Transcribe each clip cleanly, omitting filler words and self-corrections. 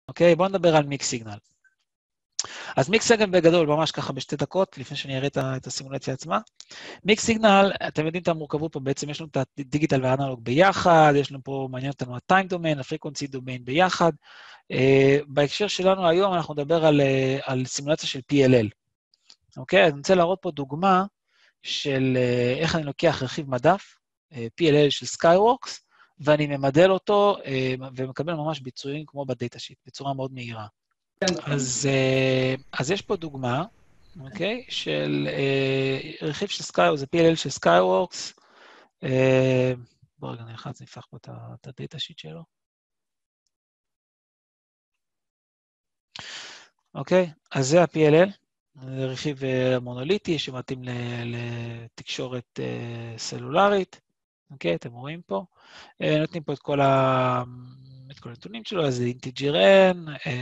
אוקיי? בואו נדבר על מיקס סיגנל. אז מיקס סיגנל בגדול, ממש ככה בשתי דקות, לפני שאני אראה את הסימולציה עצמה. מיקס סיגנל, אתם יודעים את המורכבות פה, בעצם יש לנו את הדיגיטל והאנלוג ביחד, יש לנו פה, מעניין אותנו ה-time domain, ה-frequency domain ביחד. בהקשר שלנו היום אנחנו נדבר על סימולציה של PLL. אוקיי? אז אני רוצה להראות פה דוגמה של איך אני לוקח רכיב מדף, PLL של Skyworks, ואני ממדל אותו ומקבל ממש ביצועים כמו בדאטה שיט, בצורה מאוד מהירה. אז יש פה דוגמה, אוקיי? של רכיב של Skyworks, זה PLL של Skyworks. בואו רגע נלחץ, נפתח פה את הדאטה שיט שלו. אוקיי? אז זה ה-PLL, זה רכיב מונוליטי שמתאים לתקשורת סלולרית. אוקיי? אתם רואים פה. נותנים פה את כל הנתונים שלו, אז זה אינטיג'ר N,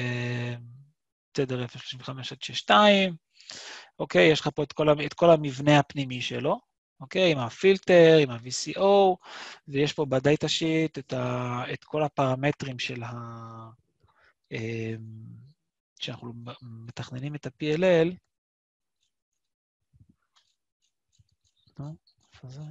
תדר 035 עד 62, אוקיי? יש לך פה את כל המבנה הפנימי שלו, אוקיי? עם הפילטר, עם ה-VCO, ויש פה בדאטה שיט את כל הפרמטרים של שאנחנו מתכננים את ה-PLL. איפה זה?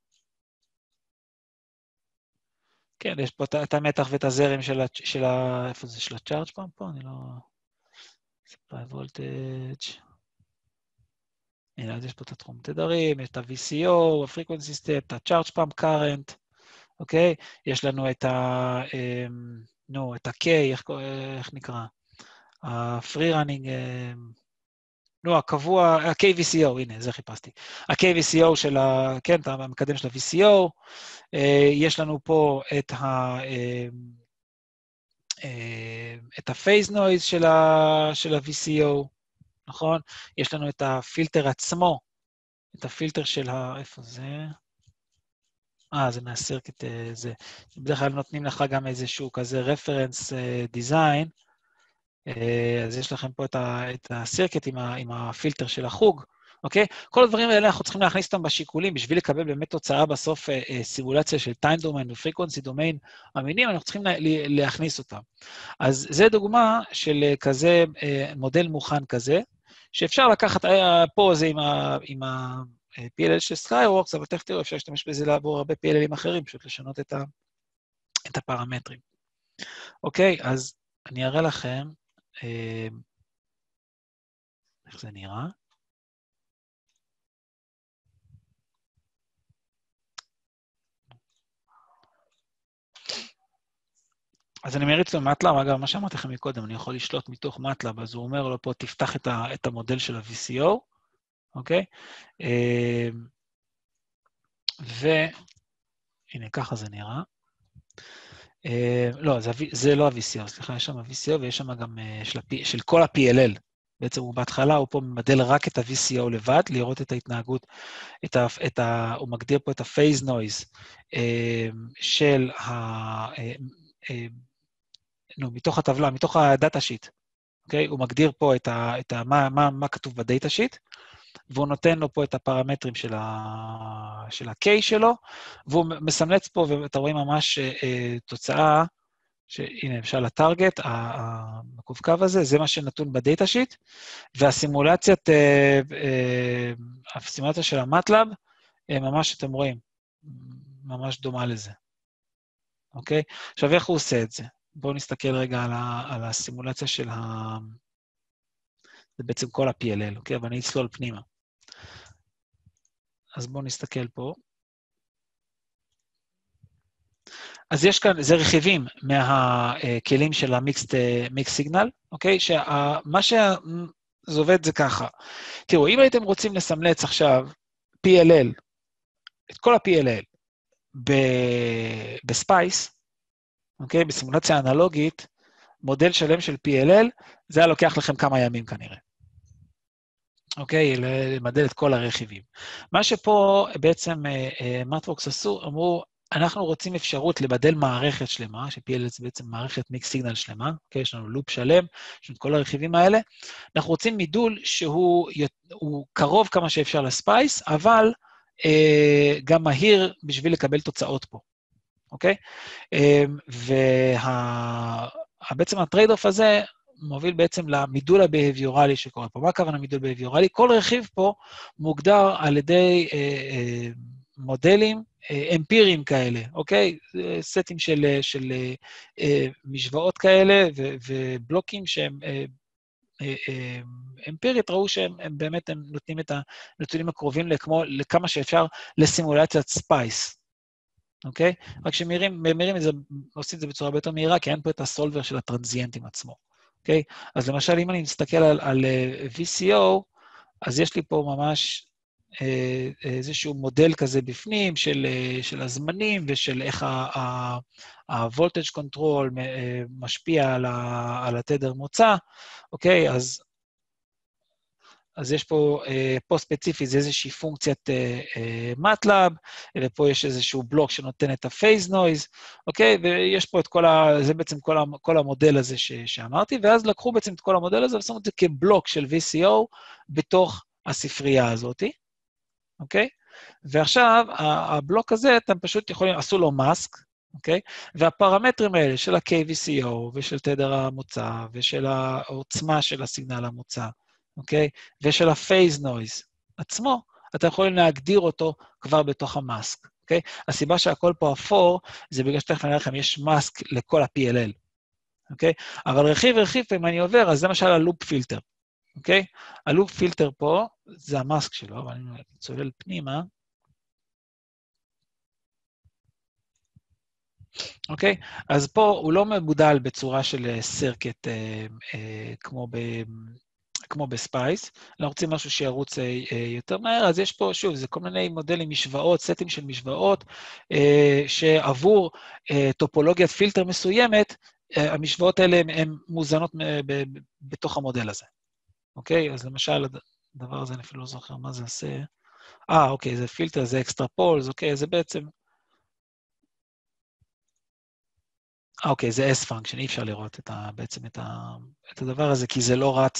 כן, יש פה את המתח ואת הזרם של איפה זה? של הצ'ארג' פעם פה? אני לא... supply voltage. הנה, אז יש פה את התחום תדרים, יש את ה-VCO, ה-frequency step, את ה-charge pump current, אוקיי? יש לנו את את ה-K, איך נקרא? ה-free running, הקבוע, ה-KVCO, הנה, זה חיפשתי. ה-KVCO של כן, המקדם של ה-VCO, יש לנו פה את ה-phase noise של ה-VCO, נכון? יש לנו את הפילטר עצמו, את הפילטר של איפה זה? זה מהסירקט זה. בדרך כלל נותנים לך גם איזשהו כזה רפרנס דיזיין, אז יש לכם פה את הסירקט עם הפילטר של החוג, אוקיי? כל הדברים האלה אנחנו צריכים להכניס אותם בשיקולים, בשביל לקבל באמת תוצאה בסוף סימולציה של time domain ו-frequency domain אמינים, אנחנו צריכים להכניס אותם. אז זה דוגמה של כזה מודל מוכן כזה, שאפשר לקחת, פה זה עם ה-PLL של Skyworks, אבל תכף תראו, אפשר להשתמש בזה לעבור הרבה PLLים אחרים, פשוט לשנות את הפרמטרים. אוקיי, אז אני אראה לכם איך זה נראה. אז אני מריץ לו מטלב, אגב, מה שאמרתי לכם מקודם, אני יכול לשלוט מתוך מטלב, אז הוא אומר לו פה, תפתח את המודל של ה-VCO, אוקיי? והנה, ככה זה נראה. לא, זה לא ה-VCO, סליחה, יש שם ה-VCO ויש שם גם של כל ה-PLL. בעצם הוא בהתחלה, הוא פה ממדל רק את ה-VCO לבד, לראות את ההתנהגות, הוא מגדיר פה את ה-phase noise של מתוך הטבלה, מתוך הדאטה שיט, אוקיי? הוא מגדיר פה מה כתוב בדאטה שיט, והוא נותן לו פה את הפרמטרים של ה-K שלו, והוא מסמלץ פה, ואתה רואים ממש תוצאה, שהנה, למשל הטארגט, המקווקו הזה, זה מה שנתון בדאטה שיט, והסימולציה של המטלב, ממש אתם רואים, ממש דומה לזה. אוקיי? עכשיו, איך הוא עושה את זה? בואו נסתכל רגע על הסימולציה של זה בעצם כל ה-PLL, אוקיי? אבל אני אצלול פנימה. אז בואו נסתכל פה. אז יש כאן, זה רכיבים מהכלים של המיקס סיגנל, אוקיי? שמה שזה עובד זה ככה. תראו, אם הייתם רוצים לסמלץ עכשיו PLL, את כל ה-PLL בספייס, אוקיי? בסימולציה אנלוגית, מודל שלם של PLL, זה היה לוקח לכם כמה ימים כנראה. אוקיי? למדל את כל הרכיבים. מה שפה בעצם מטוורקס עשו, אמרו, אנחנו רוצים אפשרות לבדל מערכת שלמה, ש-PLL זה בעצם מערכת מיקס סיגנל שלמה, אוקיי? יש לנו לופ שלם, יש לנו את כל הרכיבים האלה. אנחנו רוצים מידול שהוא קרוב כמה שאפשר לספייס, אבל גם מהיר בשביל לקבל תוצאות פה, אוקיי? בעצם הטרייד-אוף הזה מוביל בעצם למידול הבהביורלי שקורה פה. מה הכוונה מידול בהביורלי? כל רכיב פה מוגדר על ידי מודלים אמפיריים כאלה, אוקיי? סטים של משוואות כאלה ובלוקים שהם אמפירית, ראו שהם באמת נותנים את הנתונים הקרובים לכמה שאפשר לסימולציית ספייס. אוקיי? רק שממירים את זה, עושים את זה בצורה יותר מהירה, כי אין פה את הסולבר של הטרנזיינטים עצמו. אוקיי? אז למשל, אם אני מסתכל על VCO, אז יש לי פה ממש איזשהו מודל כזה בפנים של הזמנים ושל איך ה-voltage control משפיע על התדר מוצא. אוקיי? אז יש פה ספציפית, זה איזושהי פונקציית MATLAB, ופה יש איזשהו בלוק שנותן את ה-phase noise, אוקיי? ויש פה את זה בעצם כל המודל הזה שאמרתי, ואז לקחו בעצם את כל המודל הזה ושמו את זה כבלוק של VCO בתוך הספרייה הזאת, אוקיי? ועכשיו, הבלוק הזה, אתם פשוט יכולים, עשו לו מאסק, אוקיי? והפרמטרים האלה של ה-KVCO ושל תדר המוצא ושל העוצמה של הסיגנל המוצא, אוקיי? ושל ה-phase noise עצמו, אתם יכולים להגדיר אותו כבר בתוך המאסק, אוקיי? הסיבה שהכל פה אפור, זה בגלל שתכף אני אראה לכם, יש מאסק לכל ה-PLL, אוקיי? אבל רכיב, אם אני עובר, אז זה למשל הלופ פילטר, אוקיי? הלופ פילטר פה, זה המאסק שלו, אבל אני צולל פנימה. אוקיי? אז פה הוא לא מבודל בצורה של סרקט כמו בספייס, אנחנו רוצים משהו שירוץ יותר מהר, אז יש פה, שוב, זה כל מיני מודלים משוואות, סטים של משוואות, שעבור טופולוגיית פילטר מסוימת, המשוואות האלה הן מוזנות בתוך המודל הזה. אוקיי? אז למשל, הדבר הזה, אני אפילו לא זוכר מה זה עושה. אוקיי, זה פילטר, זה אקסטרה פולס, אוקיי, זה בעצם... אוקיי, זה S-Function, אי אפשר לראות בעצם את הדבר הזה, כי זה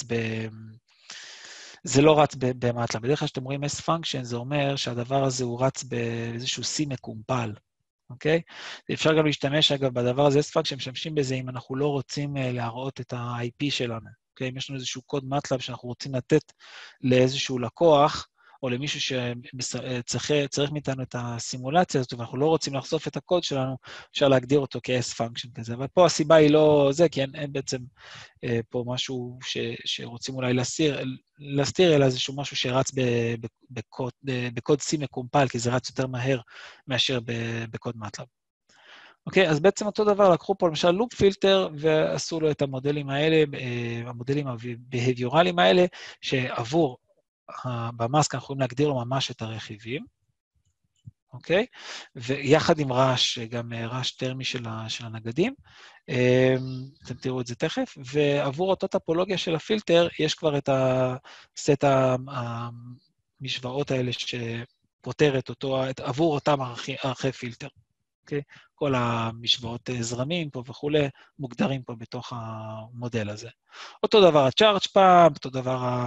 לא רץ במטלה. בדרך כלל כשאתם רואים S-Function, זה אומר שהדבר הזה הוא רץ באיזשהו C מקומפל, אוקיי? אפשר גם להשתמש, אגב, בדבר הזה, S-Function, משתמשים בזה אם אנחנו לא רוצים להראות את ה-IP שלנו, אוקיי? אם יש לנו איזשהו קוד מטלב שאנחנו רוצים לתת לאיזשהו לקוח, או למישהו שצריך מאיתנו את הסימולציה הזאת, ואנחנו לא רוצים לחשוף את הקוד שלנו, אפשר להגדיר אותו כ-S-Function כזה. אבל פה הסיבה היא לא זה, כי אין בעצם פה משהו שרוצים אולי להסתיר, אלא איזשהו משהו שרץ בקוד C מקומפל, כי זה רץ יותר מהר מאשר בקוד מטלב. אוקיי, אז בעצם אותו דבר, לקחו פה למשל לופ פילטר, ועשו לו את המודלים האלה, המודלים הבהביורליים האלה, שעבור במאסק אנחנו יכולים להגדיר לו ממש את הרכיבים, אוקיי? ויחד עם רעש, גם רעש טרמי של הנגדים, אתם תראו את זה תכף, ועבור אותה טופולוגיה של הפילטר, יש כבר את הסט המשוואות האלה שפותרת אותו, עבור אותם ערכי פילטר, אוקיי? כל המשוואות זרמים פה וכולי, מוגדרים פה בתוך המודל הזה. אותו דבר ה-charge pump, אותו דבר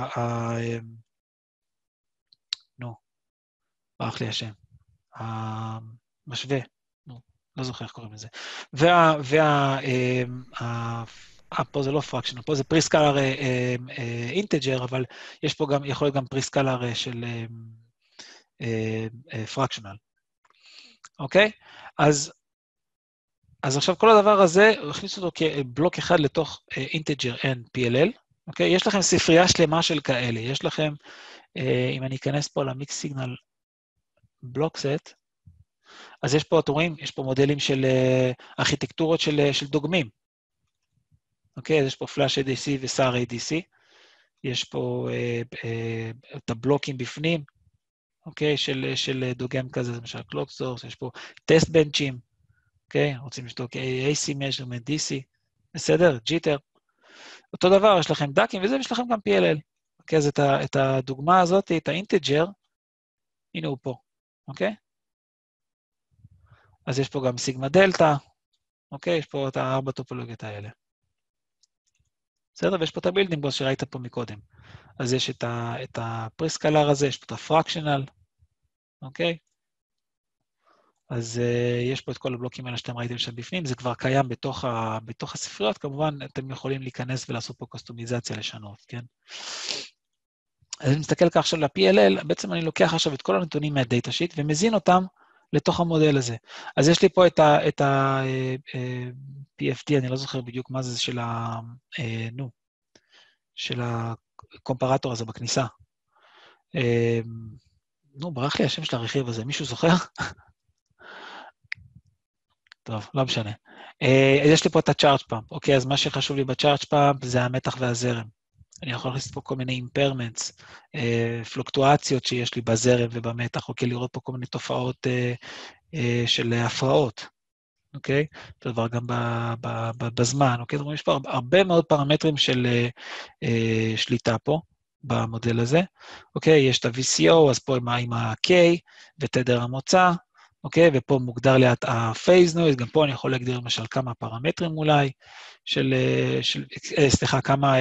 ברח לי השם, המשווה, לא זוכר איך קוראים לזה. פה זה לא פרקשנל, פה זה פריסקלר אינטג'ר, אבל יש פה גם, יכול להיות גם פריסקלר של פרקשנל. אוקיי? אז עכשיו כל הדבר הזה, הכניסו אותו כבלוק אחד לתוך אינטג'ר n PLL. אוקיי? יש לכם ספרייה שלמה של כאלה. יש לכם, אם אני אכנס פה למיקס סיגנל בלוק סט, אז יש פה, אתם רואים, יש פה מודלים של ארכיטקטורות של דוגמים. אוקיי, אז יש פה פלאש ADC וסאר ADC. יש פה את הבלוקים בפנים, אוקיי, של דוגם כזה, למשל קלוק סורס, יש פה טסט בנצ'ים, אוקיי, רוצים לשתוק AC measurement DC, בסדר, ג'יטר. אותו דבר, יש לכם דאקים וזה, ויש לכם גם PLL. אוקיי, אז את הדוגמה הזאת, את האינטג'ר, הנה הוא פה, אוקיי? אז יש פה גם סיגמה דלטה, אוקיי? יש פה את הארבע טופולוגיות האלה. בסדר? ויש פה את הבילדינג בוס שראית פה מקודם. אז יש את הפריסקלר הזה, יש פה את הפרקשנל, אוקיי? אז יש פה את כל הבלוקים האלה שאתם ראיתם שם בפנים, זה כבר קיים בתוך הספריות, כמובן אתם יכולים להיכנס ולעשות פה קוסטומיזציה לשנות, כן? אז אני מסתכל ככה עכשיו ל-PLL, בעצם אני לוקח עכשיו את כל הנתונים מהדאטה שיט ומזין אותם לתוך המודל הזה. אז יש לי פה את ה-PFD, אני לא זוכר בדיוק מה זה של הקומפרטור הזה בכניסה. ברח לי השם של הרכיב הזה, מישהו זוכר? טוב, לא משנה. יש לי פה את ה-charge pump, אוקיי? אז מה שחשוב לי ב-charge pump זה המתח והזרם. אני יכול להכניס פה כל מיני impairments, פלוקטואציות שיש לי בזרם ובמתח, אוקיי? לראות פה כל מיני תופעות של הפרעות, אוקיי? אותו דבר גם בזמן, אוקיי? זאת אומרת, יש פה הרבה מאוד פרמטרים של שליטה פה, במודל הזה, אוקיי? יש את ה-VCO, אז פה עם ה-K ותדר המוצא, אוקיי? ופה מוגדר ליד ה-phase noise, גם פה אני יכול להגדיר למשל כמה פרמטרים אולי, סליחה, כמה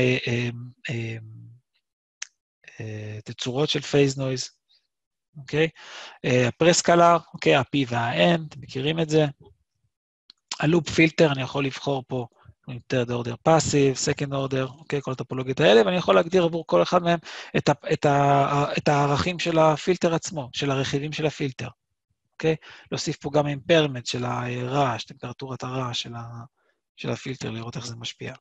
תצורות של phase noise, אוקיי? הפרסקלר, אוקיי? ה-P וה-N, אתם מכירים את זה. הלופ פילטר, אני יכול לבחור פה third order passive, second order, אוקיי? כל הטופולוגיות האלה, ואני יכול להגדיר עבור כל אחד מהם את הערכים של הפילטר עצמו, של הרכיבים של הפילטר. אוקיי? להוסיף פה גם אימפרמנט של הרעש, טמפרטורת הרעש של הפילטר, לראות איך זה משפיע.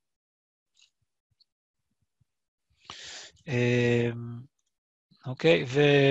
אוקיי,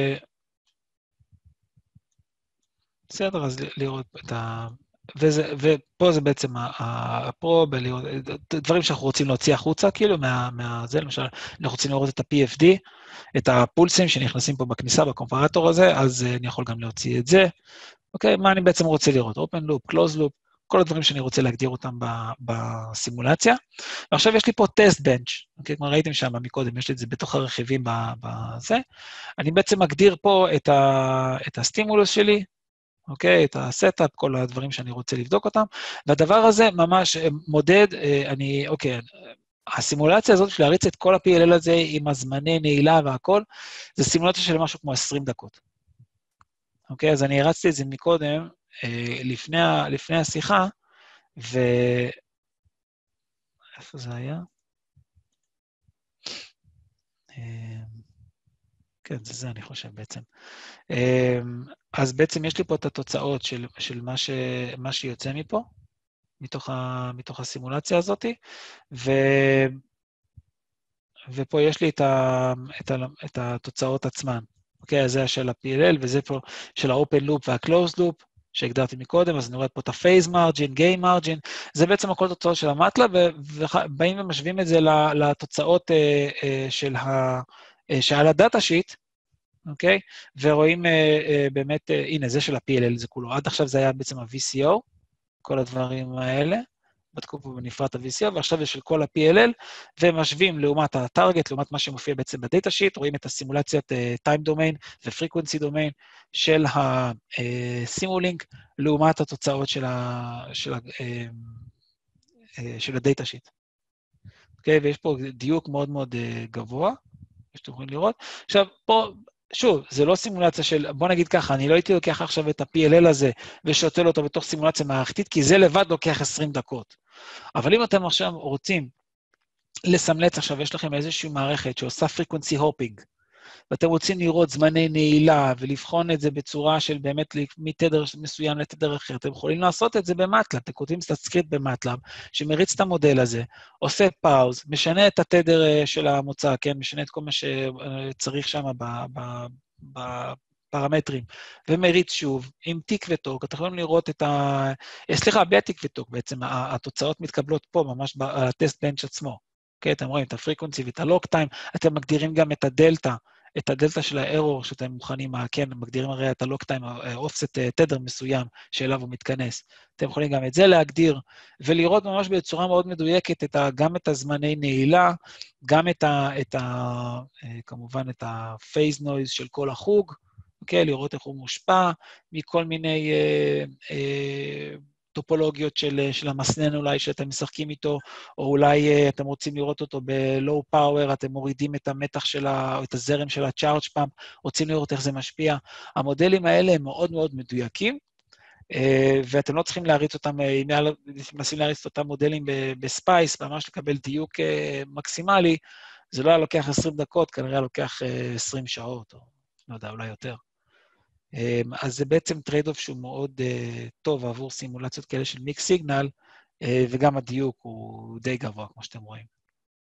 בסדר, אז לראות את ופה זה בעצם הפרוב, דברים שאנחנו רוצים להוציא החוצה, כאילו, זה, למשל, אנחנו רוצים לראות את ה-PFD, את הפולסים שנכנסים פה בכניסה, בקומפרטור הזה, אז אני יכול גם להוציא את זה. אוקיי, מה אני בעצם רוצה לראות? Open loop, close loop, כל הדברים שאני רוצה להגדיר אותם בסימולציה. ועכשיו יש לי פה test bench, אוקיי, כמו ראיתם שם מקודם, יש לי את זה בתוך הרכיבים בזה. אני בעצם מגדיר פה את הסטימולוס שלי, אוקיי, את הסטאפ, כל הדברים שאני רוצה לבדוק אותם, והדבר הזה ממש מודד, אוקיי, הסימולציה הזאת של להריץ את כל ה-PLL הזה עם הזמני נעילה והכל, זה סימולציה של משהו כמו 20 דקות. אוקיי, אז אני הרצתי את זה מקודם, לפני השיחה, איפה זה היה? כן, זה אני חושב בעצם. אז בעצם יש לי פה את התוצאות של מה שיוצא מפה, מתוך הסימולציה הזאת, ופה יש לי את התוצאות עצמן. אוקיי, אז זה של ה-PLL, וזה פה של ה-Open Loop וה-Closed Loop, שהגדרתי מקודם, אז אני רואה פה את ה-Phase Margin, Gain Margin, זה בעצם הכל תוצאות של המטלב, ובאים ומשווים את זה לתוצאות שעל הדאטה שיט, אוקיי? ורואים באמת, הנה, זה של ה-PLL, זה כולו. עד עכשיו זה היה בעצם ה-VCO, כל הדברים האלה, בדקו פה בנפרד ה-VCO, ועכשיו יש של כל ה-PLL, ומשווים לעומת הטארגט, לעומת מה שמופיע בעצם בדאטה שיט, רואים את הסימולציית time domain ו-frequency domain של הסימולינק, לעומת התוצאות של הדאטה שיט. אוקיי? ויש פה דיוק מאוד מאוד גבוה, שאתם יכולים לראות. עכשיו, פה, שוב, זה לא סימולציה של, בוא נגיד ככה, אני לא הייתי לוקח עכשיו את ה-PLL הזה ושותל אותו בתוך סימולציה מערכתית, כי זה לבד לוקח 20 דקות. אבל אם אתם עכשיו רוצים לסמלץ עכשיו, יש לכם איזושהי מערכת שעושה frequency hopping, ואתם רוצים לראות זמני נעילה ולבחון את זה בצורה של באמת מתדר מסוים לתדר אחר, אתם יכולים לעשות את זה במטלב, אתם כותבים סטסקריפט במטלב, שמריץ את המודל הזה, עושה פאוז, משנה את התדר של המוצא, כן, משנה את כל מה שצריך שם בפרמטרים, ומריץ שוב, עם טיק וטוק, אתם יכולים לראות את סליחה, בהטיק וטוק, בעצם התוצאות מתקבלות פה, ממש בטסט בנץ' עצמו. אוקיי, אתם רואים את הפריקונסי ואת הלוק טיים, אתם מגדירים גם את הדלטה של הארור שאתם מוכנים, כן, מגדירים הרי את הלוק טיים, אופסט תדר מסוים שאליו הוא מתכנס. אתם יכולים גם את זה להגדיר, ולראות ממש בצורה מאוד מדויקת גם את הזמני נעילה, גם כמובן את ה-phase noise של כל החוג, אוקיי, לראות איך הוא מושפע מכל מיני טופולוגיות של המסנן אולי שאתם משחקים איתו, או אולי אתם רוצים לראות אותו ב-low power, אתם מורידים את המתח או את הזרם של ה-charge pump, רוצים לראות איך זה משפיע. המודלים האלה הם מאוד מאוד מדויקים, ואתם לא צריכים להריץ אותם, אם מנסים להריץ את אותם מודלים בספייס, ממש לקבל דיוק מקסימלי, זה לא היה לוקח 20 דקות, כנראה היה לוקח 20 שעות, או לא יודע, אולי יותר. אז זה בעצם טרייד-אוף שהוא מאוד טוב עבור סימולציות כאלה של מיקס סיגנל, וגם הדיוק הוא די גבוה, כמו שאתם רואים.